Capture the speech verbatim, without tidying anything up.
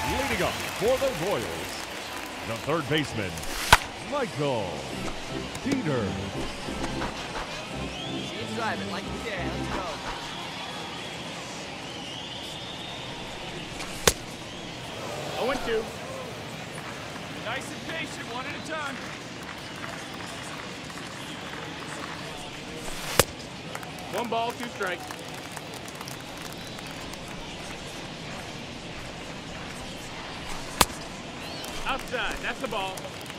Leading up for the Royals, the third baseman, Michael Peter. Keep driving like you can. Let's go. oh and two. Nice and patient, one at a time. One ball, two strikes. Outside, that's the ball.